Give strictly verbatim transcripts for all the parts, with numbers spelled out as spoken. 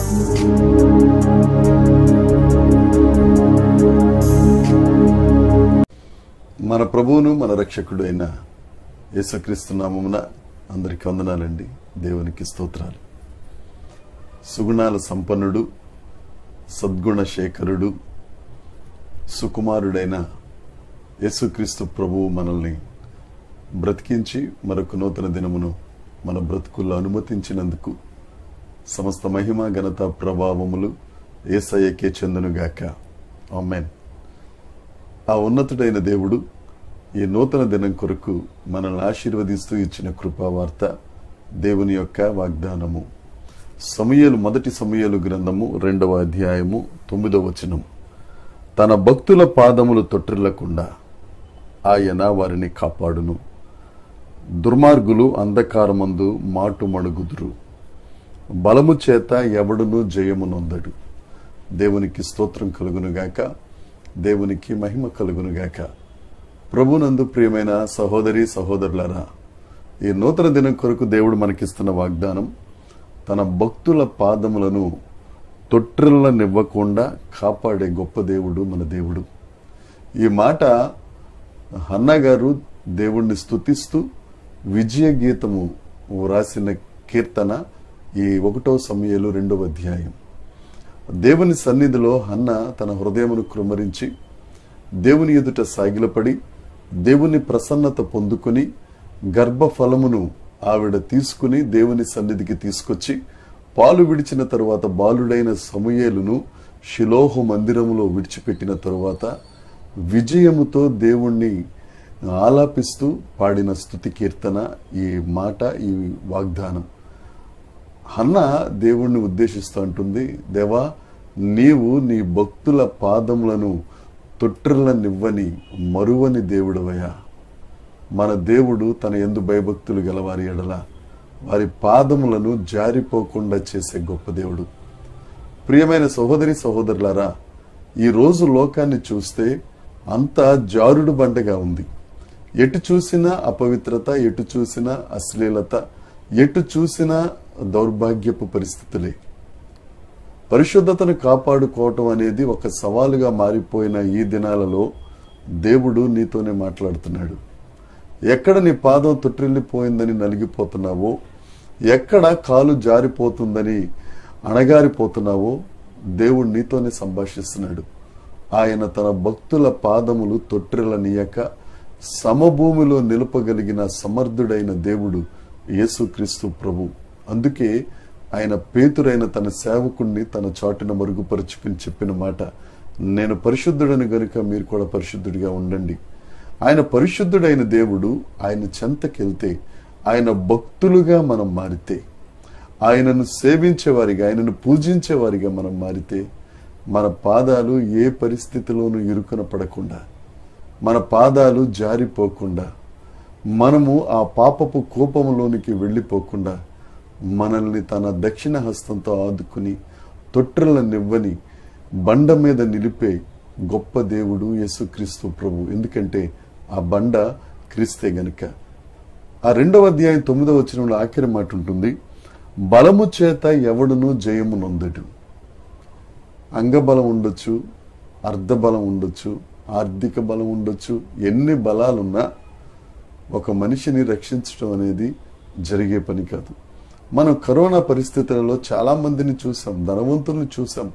మన ప్రభువును మన రక్షకుడు అయిన యేసుక్రీస్తు నామమున అందరికి వందనాలండి. దేవునికి స్తోత్రాలు. సుగుణాల సంపన్నుడు, సద్గుణ శేఖరుడు, సుకుమారుడైన యేసుక్రీస్తు ప్రభువు మనల్ని బ్రతికించి మరొక నూతన దినమును మన బ్రతుకుల్లో అనుమతించినందుకు సమస్త మహిమ ఘనత ప్రభావములు యేసయ్యకే చెందునుగాక. ఆమేన్. ఆ ఉన్నతుడైన దేవుడు ఈ నూతన దినం కొరకు మనల్ని ఆశీర్వదిస్తూ ఇచ్చిన కృపావార్త దేవుని యొక్క వాగ్దానము. సమూయేలు మొదటి సమూయేలు గ్రంథము రెండవ అధ్యాయము తొమ్మిదవ వచనం. తన భక్తుల పాదములు తొట్టిల్లకుండా ఆయన వారిని కాపాడును. దుర్మార్గులు అంధకారమందు మాటు మడుగుదురు. బలము చేత ఎవడును జయము నొందడు. దేవునికి స్తోత్రం కలుగునుగాక. దేవునికి మహిమ కలుగునుగాక. ప్రభునందు ప్రియమైన సహోదరి సహోదరులారా, ఈ నూతన దినం కొరకు దేవుడు మనకిస్తున్న వాగ్దానం, తన భక్తుల పాదములను తొట్టిల్లనివ్వకుండా కాపాడే గొప్ప దేవుడు మన దేవుడు. ఈ మాట హన్నా గారు దేవుణ్ణి స్తుతిస్తూ విజయ గీతము రాసిన కీర్తన ఈ ఒకటో సమూయేలు రెండవ అధ్యాయం. దేవుని సన్నిధిలో హన్నా తన హృదయమును కృమ్మరించి దేవుని ఎదుట సాగిలపడి దేవుని ప్రసన్నత పొందుకుని గర్భఫలమును ఆవిడ తీసుకుని దేవుని సన్నిధికి తీసుకొచ్చి పాలు విడిచిన తరువాత బాలుడైన సమూయేలును షిలోహు మందిరములో విడిచిపెట్టిన తరువాత విజయముతో దేవుణ్ణి ఆలాపిస్తూ పాడిన స్తుతి కీర్తన ఈ మాట, ఈ వాగ్దానం. హన్నా దేవుణ్ణి ఉద్దేశిస్తూ అంటుంది, దేవా, నీవు నీ భక్తుల పాదములను తొట్టిల్లనివ్వని మరువని దేవుడవయ్యా. మన దేవుడు తన యందు భయభక్తులు గలవారి ఎడల వారి పాదములను జారిపోకుండా చేసే గొప్ప దేవుడు. ప్రియమైన సహోదరి సహోదరులారా, ఈ రోజు లోకాన్ని చూస్తే అంతా జారుడు బండగా ఉంది. ఎటు చూసినా అపవిత్రత, ఎటు చూసినా అశ్లీలత, ఎటు చూసినా దౌర్భాగ్యపు పరిస్థితులే. పరిశుద్ధతను కాపాడుకోవటం అనేది ఒక సవాలుగా మారిపోయిన ఈ దినాలలో దేవుడు నీతోనే మాట్లాడుతున్నాడు. ఎక్కడ నీ పాదం తొట్టిల్లిపోయిందని నలిగిపోతున్నావో, ఎక్కడ కాలు జారిపోతుందని అణగారిపోతున్నావో దేవుడు నీతోనే సంభాషిస్తున్నాడు. ఆయన తన భక్తుల పాదములు తొట్టిల్లనీయక సమభూమిలో నిలుపగలిగిన సమర్థుడైన దేవుడు యేసుక్రీస్తు ప్రభు. అందుకే ఆయన పేతురైన తన సేవకుణ్ణి తన చాటున మరుగుపరుచుకుని చెప్పిన మాట, నేను పరిశుద్ధుడని గనుక మీరు కూడా పరిశుద్ధుడిగా ఉండండి. ఆయన పరిశుద్ధుడైన దేవుడు. ఆయన చెంతకెళ్తే, ఆయన భక్తులుగా మనం మారితే, ఆయనను సేవించేవారిగా, ఆయనను పూజించేవారిగా మనం మారితే, మన పాదాలు ఏ పరిస్థితిలోనూ ఇరుకున పడకుండా, మన పాదాలు జారిపోకుండా, మనము ఆ పాపపు కోపములోనికి వెళ్ళిపోకుండా మనల్ని తన దక్షిణ హస్తంతో ఆదుకుని తొట్టిల్లనివ్వని బండ మీద నిలిపే గొప్ప దేవుడు యేసుక్రీస్తు ప్రభు. ఎందుకంటే ఆ బండ క్రీస్తే గనుక. ఆ రెండవ అధ్యాయం తొమ్మిదవ వచనంలో ఆఖరి మాట ఉంటుంది, బలము చేత ఎవడును జయము నొందడు. అంగబలం ఉండొచ్చు, అర్ధబలం ఉండొచ్చు, ఆర్థిక బలం ఉండొచ్చు, ఎన్ని బలాలున్నా ఒక మనిషిని రక్షించడం అనేది జరిగే పని కాదు. మనం కరోనా పరిస్థితులలో చాలా మందిని చూసాం, ధనవంతుల్ని చూసాం,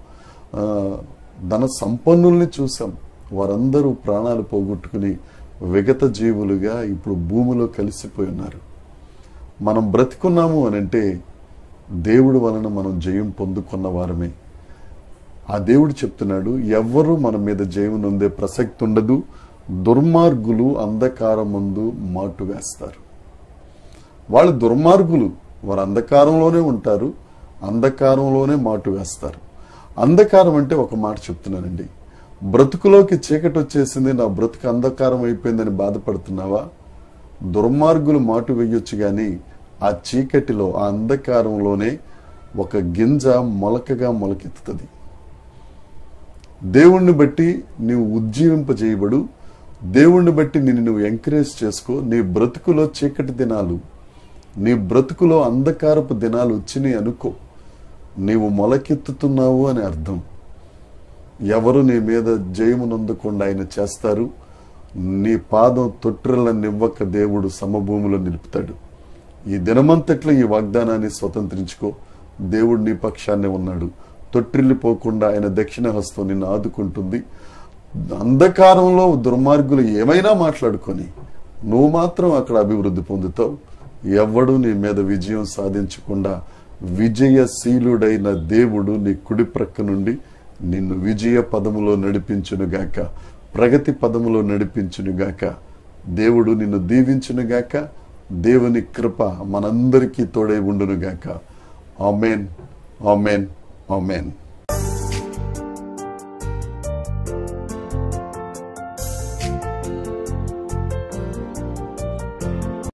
ధన సంపన్నుల్ని చూసాం. వారందరూ ప్రాణాలు పోగొట్టుకుని విగత జీవులుగా ఇప్పుడు భూమిలో కలిసిపోయి ఉన్నారు. మనం బ్రతికున్నాము అనంటే దేవుడి వలన మనం జయం పొందుకున్న వారమే. ఆ దేవుడు చెప్తున్నాడు, ఎవ్వరూ మన మీద జయం నొందే ప్రసక్తి ఉండదు. దుర్మార్గులు అంధకారమందు మాటు వేస్తారు. వాళ్ళు దుర్మార్గులు, వారు అంధకారంలోనే ఉంటారు, అంధకారంలోనే మాటు వేస్తారు. అంధకారం అంటే ఒక మాట చెప్తున్నానండి, బ్రతుకులోకి చీకటి వచ్చేసింది, నా బ్రతుకు అంధకారం అయిపోయిందని బాధపడుతున్నావా? దుర్మార్గులు మాటు వేయొచ్చు కానీ ఆ చీకటిలో, ఆ అంధకారంలోనే ఒక గింజ మొలకగా మొలకెత్తుతుంది. దేవుణ్ణి బట్టి నీవు ఉజ్జీవింపజేయబడు. దేవుణ్ణి బట్టి నిన్ను నువ్వు ఎంకరేజ్ చేసుకో. నీ బ్రతుకులో చీకటి దినాలు, నీ బ్రతుకులో అంధకారపు దినాలు వచ్చినాయి అనుకో. నీవు మొలకెత్తుతున్నావు అని అర్థం. ఎవరు నీ మీద జయమునందకుండా ఆయన చేస్తారు. నీ పాదం తొట్టిల్లనివ్వక దేవుడు సమభూమిలో నిలుపుతాడు. ఈ దినమంతట్లో ఈ వాగ్దానాన్ని స్వతంత్రించుకో. దేవుడు నీ పక్షాన్నే ఉన్నాడు. తొట్టిల్లిపోకుండా ఆయన దక్షిణ హస్తం నిన్ను ఆదుకుంటుంది. అంధకారంలో దుర్మార్గులు ఏమైనా మాట్లాడుకొని నువ్వు మాత్రం అక్కడ అభివృద్ధి పొందుతావు. ఎవడు నీ మీద విజయం సాధించకుండా విజయశీలుడైన దేవుడు నీ కుడి ప్రక్క నుండి నిన్ను విజయ పదములో నడిపించునుగాక, ప్రగతి పదములో నడిపించునుగాక. దేవుడు నిన్ను దీవించునుగాక. దేవుని కృప మనందరికీ తోడై ఉండునుగాక. ఆమేన్, ఆమేన్, ఆమేన్.